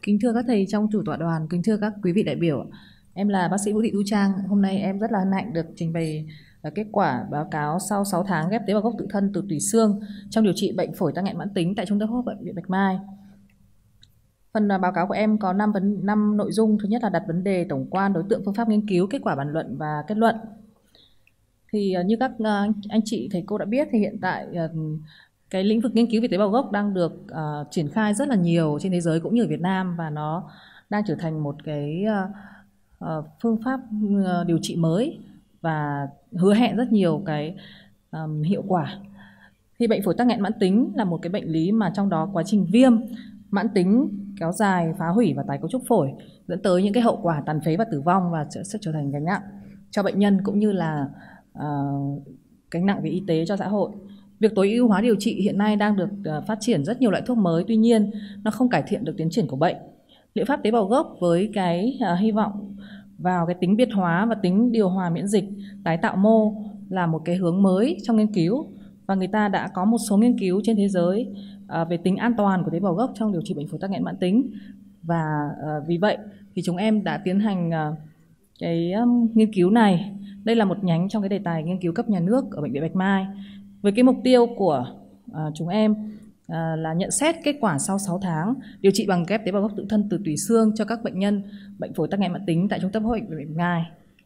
Kính thưa các thầy trong chủ tọa đoàn, kính thưa các quý vị đại biểu, em là bác sĩ Vũ Thị Thu Trang. Hôm nay em rất là hân hạnh được trình bày kết quả báo cáo sau 6 tháng ghép tế bào gốc tự thân từ tủy xương trong điều trị bệnh phổi tắc nghẽn mãn tính tại Trung tâm hô hấp bệnh viện Bạch Mai. Phần báo cáo của em có 5 nội dung. Thứ nhất là đặt vấn đề tổng quan, đối tượng, phương pháp nghiên cứu, kết quả bàn luận và kết luận. Thì như các anh chị thầy cô đã biết thì hiện tại cái lĩnh vực nghiên cứu về tế bào gốc đang được triển khai rất là nhiều trên thế giới cũng như ở Việt Nam, và nó đang trở thành một cái phương pháp điều trị mới và hứa hẹn rất nhiều cái hiệu quả. Thì bệnh phổi tắc nghẽn mãn tính là một cái bệnh lý mà trong đó quá trình viêm mãn tính kéo dài, phá hủy và tái cấu trúc phổi dẫn tới những cái hậu quả tàn phế và tử vong, và sẽ trở thành gánh nặng cho bệnh nhân cũng như là gánh nặng về y tế cho xã hội. Việc tối ưu hóa điều trị hiện nay đang được phát triển rất nhiều loại thuốc mới, tuy nhiên nó không cải thiện được tiến triển của bệnh. Liệu pháp tế bào gốc với cái hy vọng vào cái tính biệt hóa và tính điều hòa miễn dịch, tái tạo mô là một cái hướng mới trong nghiên cứu, và người ta đã có một số nghiên cứu trên thế giới về tính an toàn của tế bào gốc trong điều trị bệnh phổi tắc nghẽn mãn tính. Và vì vậy thì chúng em đã tiến hành cái nghiên cứu này. Đây là một nhánh trong cái đề tài nghiên cứu cấp nhà nước ở bệnh viện Bạch Mai. Với cái mục tiêu của chúng em là nhận xét kết quả sau 6 tháng điều trị bằng ghép tế bào gốc tự thân từ tủy xương cho các bệnh nhân bệnh phổi tắc nghẽn mãn tính tại Trung tâm hô hấp bệnh viện Bạch Mai.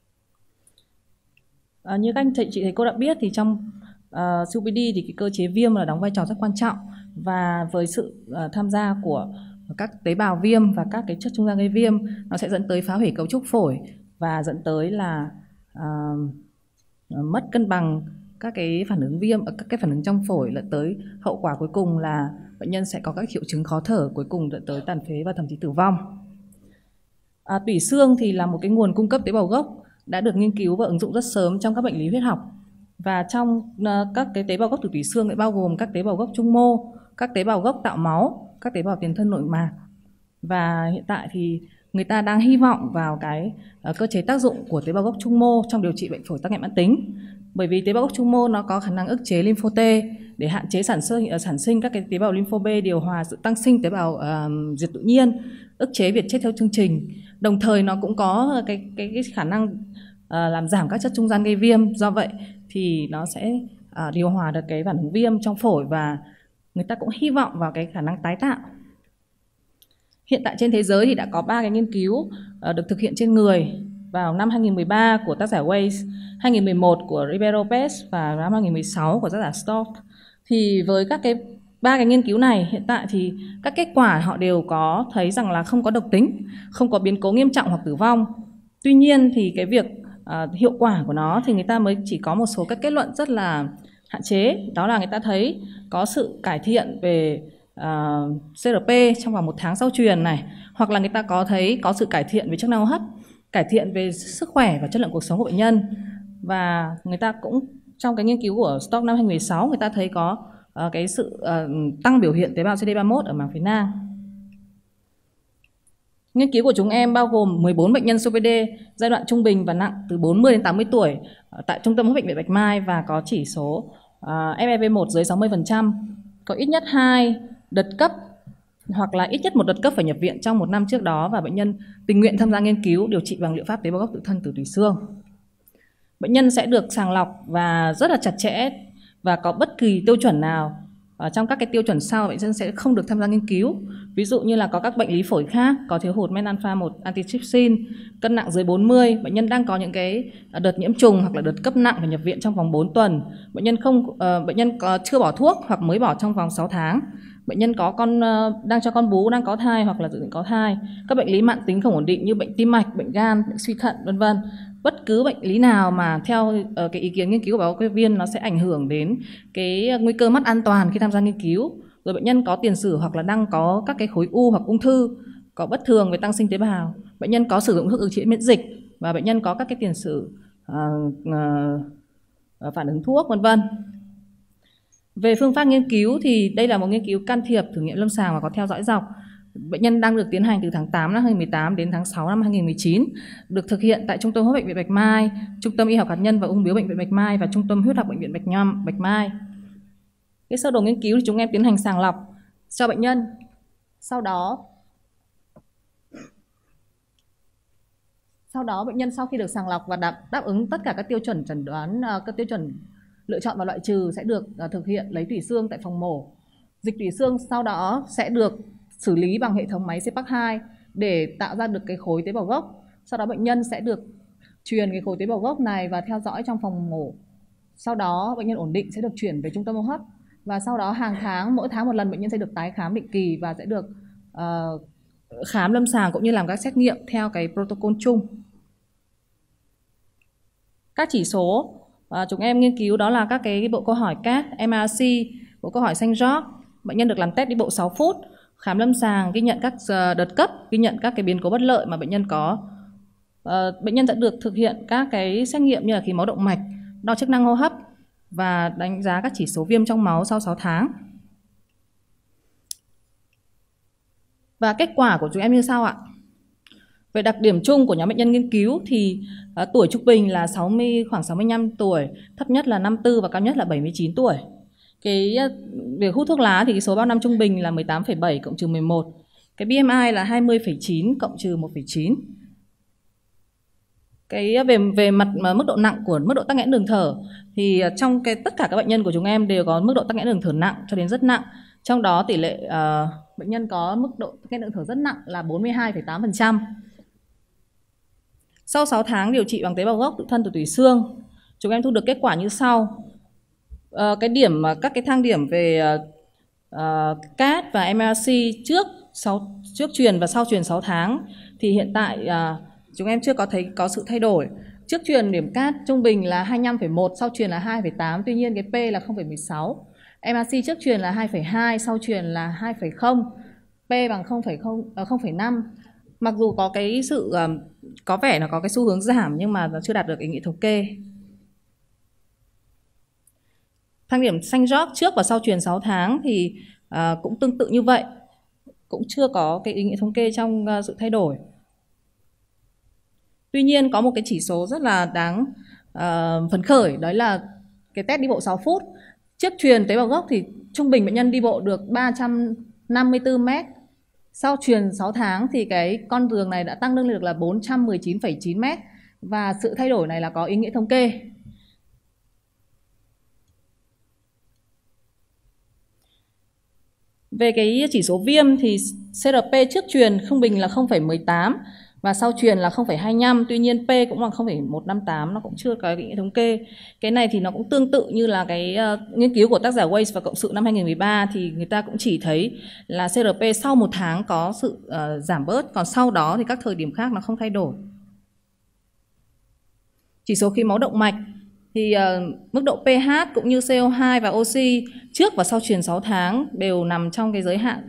Như các anh chị thầy cô đã biết thì trong COPD thì cái cơ chế viêm là đóng vai trò rất quan trọng, và với sự tham gia của các tế bào viêm và các cái chất trung gian gây viêm, nó sẽ dẫn tới phá hủy cấu trúc phổi và dẫn tới là mất cân bằng các cái phản ứng viêm, các cái phản ứng trong phổi, dẫn tới hậu quả cuối cùng là bệnh nhân sẽ có các triệu chứng khó thở, cuối cùng dẫn tới tàn phế và thậm chí tử vong. Tủy xương thì là một cái nguồn cung cấp tế bào gốc đã được nghiên cứu và ứng dụng rất sớm trong các bệnh lý huyết học, và trong các cái tế bào gốc từ tủy xương lại bao gồm các tế bào gốc trung mô, các tế bào gốc tạo máu, các tế bào tiền thân nội mạc. Và hiện tại thì người ta đang hy vọng vào cái cơ chế tác dụng của tế bào gốc trung mô trong điều trị bệnh phổi tắc nghẽn mãn tính. Bởi vì tế bào gốc trung mô nó có khả năng ức chế lympho T để hạn chế sản sinh các cái tế bào lympho B, điều hòa sự tăng sinh tế bào diệt tự nhiên, ức chế việc chết theo chương trình. Đồng thời nó cũng có cái khả năng làm giảm các chất trung gian gây viêm. Do vậy thì nó sẽ điều hòa được cái phản ứng viêm trong phổi, và người ta cũng hy vọng vào cái khả năng tái tạo. Hiện tại trên thế giới thì đã có 3 cái nghiên cứu được thực hiện trên người vào năm 2013 của tác giả Weiss, 2011 của Ribeiro Pérez và năm 2016 của tác giả Stork. Thì với các cái 3 cái nghiên cứu này, hiện tại thì các kết quả họ đều có thấy rằng là không có độc tính, không có biến cố nghiêm trọng hoặc tử vong. Tuy nhiên thì cái việc hiệu quả của nó thì người ta mới chỉ có một số các kết luận rất là hạn chế. Đó là người ta thấy có sự cải thiện về CRP trong vòng 1 tháng sau truyền này, hoặc là người ta có thấy có sự cải thiện về chức năng hô hấp, cải thiện về sức khỏe và chất lượng cuộc sống của bệnh nhân. Và người ta cũng trong cái nghiên cứu của Stock năm 2016, người ta thấy có cái sự tăng biểu hiện tế bào CD31 ở màng phế nang. Nghiên cứu của chúng em bao gồm 14 bệnh nhân COPD giai đoạn trung bình và nặng từ 40 đến 80 tuổi tại Trung tâm hô hấp bệnh viện Bạch Mai, và có chỉ số FEV1 dưới 60%, có ít nhất 2 đợt cấp hoặc là ít nhất 1 đợt cấp phải nhập viện trong 1 năm trước đó, và bệnh nhân tình nguyện tham gia nghiên cứu điều trị bằng liệu pháp tế bào gốc tự thân từ tủy xương. Bệnh nhân sẽ được sàng lọc và rất là chặt chẽ, và có bất kỳ tiêu chuẩn nào trong các cái tiêu chuẩn sau bệnh nhân sẽ không được tham gia nghiên cứu. Ví dụ như là có các bệnh lý phổi khác, có thiếu hụt men alpha 1 antitrypsin, cân nặng dưới 40, bệnh nhân đang có những cái đợt nhiễm trùng hoặc là đợt cấp nặng phải nhập viện trong vòng 4 tuần. Bệnh nhân chưa bỏ thuốc hoặc mới bỏ trong vòng 6 tháng. Bệnh nhân có đang cho con bú, đang có thai hoặc là dự định có thai. Các bệnh lý mãn tính không ổn định như bệnh tim mạch, bệnh gan, bệnh suy thận, vân vân. Bất cứ bệnh lý nào mà theo cái ý kiến nghiên cứu của báo cáo viên nó sẽ ảnh hưởng đến cái nguy cơ mất an toàn khi tham gia nghiên cứu. Rồi bệnh nhân có tiền sử hoặc là đang có các cái khối u hoặc ung thư, có bất thường về tăng sinh tế bào, bệnh nhân có sử dụng thuốc ức chế miễn dịch, và bệnh nhân có các cái tiền sử phản ứng thuốc, vân vân. Về phương pháp nghiên cứu thì đây là một nghiên cứu can thiệp thử nghiệm lâm sàng và có theo dõi dọc. Bệnh nhân đang được tiến hành từ tháng 8 năm 2018 đến tháng 6 năm 2019, được thực hiện tại Trung tâm hô hấp bệnh viện Bạch Mai, Trung tâm Y học hạt nhân và ung bướu bệnh viện Bạch Mai và Trung tâm huyết học bệnh viện Bạch Mai. Cái sơ đồ nghiên cứu thì chúng em tiến hành sàng lọc cho bệnh nhân. Sau đó Sau đó bệnh nhân sau khi được sàng lọc và đáp ứng tất cả các tiêu chuẩn chẩn đoán, các tiêu chuẩn lựa chọn và loại trừ sẽ được thực hiện lấy tủy xương tại phòng mổ. Dịch tủy xương sau đó sẽ được xử lý bằng hệ thống máy CPAC-2 để tạo ra được cái khối tế bào gốc. Sau đó bệnh nhân sẽ được truyền cái khối tế bào gốc này và theo dõi trong phòng mổ. Sau đó bệnh nhân ổn định sẽ được chuyển về trung tâm hô hấp, và sau đó hàng tháng, mỗi tháng một lần bệnh nhân sẽ được tái khám định kỳ và sẽ được khám lâm sàng cũng như làm các xét nghiệm theo cái protocol chung. Các chỉ số chúng em nghiên cứu đó là các cái bộ câu hỏi CAT, MRC, bộ câu hỏi St. George. Bệnh nhân được làm test đi bộ 6 phút, khám lâm sàng, ghi nhận các đợt cấp, ghi nhận các cái biến cố bất lợi mà bệnh nhân có. Bệnh nhân sẽ được thực hiện các cái xét nghiệm như là khí máu động mạch, đo chức năng hô hấp và đánh giá các chỉ số viêm trong máu sau 6 tháng. Và kết quả của chúng em như sau ạ. Về đặc điểm chung của nhóm bệnh nhân nghiên cứu thì tuổi trung bình là khoảng 65 tuổi, thấp nhất là 54 và cao nhất là 79 tuổi. Cái việc hút thuốc lá thì cái số bao năm trung bình là 18,7 cộng trừ 11. Cái BMI là 20,9 cộng trừ 1,9. Cái về mặt mức độ nặng của mức độ tắc nghẽn đường thở thì trong tất cả các bệnh nhân của chúng em đều có mức độ tắc nghẽn đường thở nặng cho đến rất nặng. Trong đó tỷ lệ bệnh nhân có mức độ tắc nghẽn đường thở rất nặng là 42,8%. Sau 6 tháng điều trị bằng tế bào gốc tự thân từ tủy xương, chúng em thu được kết quả như sau. Các cái thang điểm về CAT và MRC trước truyền và sau truyền 6 tháng thì hiện tại chúng em chưa có thấy có sự thay đổi. Trước truyền điểm CAT trung bình là 25,1, sau truyền là 2,8, tuy nhiên cái P là 0,16. MRC trước truyền là 2,2, sau truyền là 2,0, P bằng 0,5. Mặc dù có cái sự có vẻ là có cái xu hướng giảm nhưng mà nó chưa đạt được ý nghĩa thống kê. Thang điểm St. George trước và sau truyền 6 tháng thì cũng tương tự như vậy, cũng chưa có cái ý nghĩa thống kê trong sự thay đổi. Tuy nhiên có một cái chỉ số rất là đáng phấn khởi, đó là cái test đi bộ 6 phút. Trước truyền tế bào gốc thì trung bình bệnh nhân đi bộ được 354 m. Sau truyền 6 tháng thì cái con đường này đã tăng lên được là 419,9 m. Và sự thay đổi này là có ý nghĩa thống kê. Về cái chỉ số viêm thì CRP trước truyền trung bình là 0,18 và sau truyền là 0,25, tuy nhiên P cũng bằng 0,158, nó cũng chưa có ý nghĩa thống kê. Cái này thì nó cũng tương tự như là cái nghiên cứu của tác giả Weiss và cộng sự năm 2013 thì người ta cũng chỉ thấy là CRP sau 1 tháng có sự giảm bớt, còn sau đó thì các thời điểm khác nó không thay đổi. Chỉ số khí máu động mạch thì mức độ pH cũng như CO2 và oxy trước và sau truyền 6 tháng đều nằm trong cái giới hạn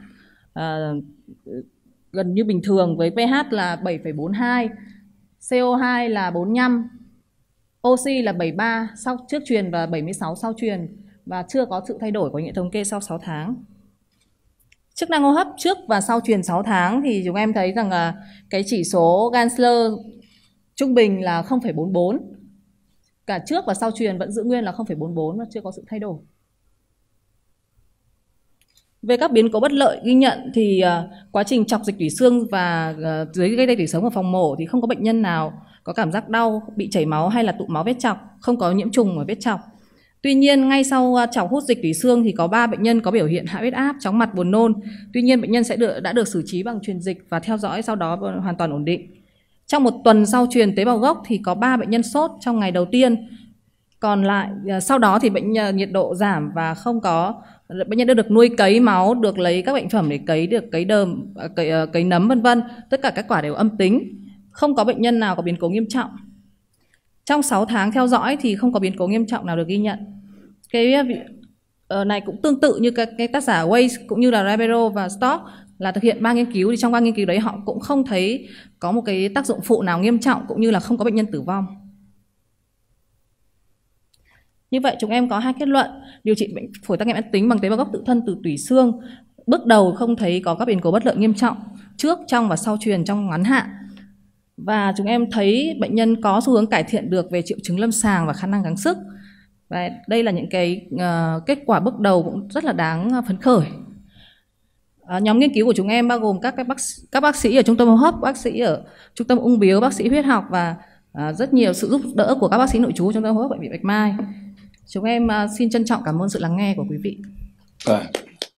gần như bình thường, với pH là 7,42, CO2 là 45, oxy là 73 trước truyền và 76 sau truyền, và chưa có sự thay đổi của hệ thống kê sau 6 tháng. Chức năng hô hấp trước và sau truyền 6 tháng thì chúng em thấy rằng là cái chỉ số Gansler trung bình là 0,44. Cả trước và sau truyền vẫn giữ nguyên là 0,44 và chưa có sự thay đổi. Về các biến cố bất lợi ghi nhận thì quá trình chọc dịch tủy xương và dưới gây tê tủy sống ở phòng mổ thì không có bệnh nhân nào có cảm giác đau, bị chảy máu hay là tụ máu vết chọc, không có nhiễm trùng ở vết chọc. Tuy nhiên ngay sau chọc hút dịch tủy xương thì có 3 bệnh nhân có biểu hiện hạ huyết áp, chóng mặt, buồn nôn. Tuy nhiên bệnh nhân đã được xử trí bằng truyền dịch và theo dõi sau đó hoàn toàn ổn định. Trong 1 tuần sau truyền tế bào gốc thì có 3 bệnh nhân sốt trong ngày đầu tiên. Còn lại sau đó thì nhiệt độ giảm và không có bệnh nhân đã được nuôi cấy máu, được lấy các bệnh phẩm để cấy, được cấy đờm, cấy nấm vân vân, tất cả kết quả đều âm tính. Không có bệnh nhân nào có biến cố nghiêm trọng. Trong 6 tháng theo dõi thì không có biến cố nghiêm trọng nào được ghi nhận. Cái này cũng tương tự như cái tác giả Weiss cũng như là Ribeiro và Stock là thực hiện 3 nghiên cứu, thì trong 3 nghiên cứu đấy họ cũng không thấy có một cái tác dụng phụ nào nghiêm trọng cũng như là không có bệnh nhân tử vong. Như vậy chúng em có 2 kết luận: điều trị bệnh phổi tắc nghẽn mãn tính bằng tế bào gốc tự thân từ tủy xương bước đầu không thấy có các biến cố bất lợi nghiêm trọng trước, trong và sau truyền trong ngắn hạn. Và chúng em thấy bệnh nhân có xu hướng cải thiện được về triệu chứng lâm sàng và khả năng gắng sức. Và đây là những cái kết quả bước đầu cũng rất là đáng phấn khởi. Nhóm nghiên cứu của chúng em bao gồm các bác sĩ ở trung tâm hô hấp, bác sĩ ở trung tâm ung bướu, bác sĩ huyết học và rất nhiều sự giúp đỡ của các bác sĩ nội trú trung tâm hô hấp bệnh viện Bạch Mai. Chúng em xin trân trọng cảm ơn sự lắng nghe của quý vị.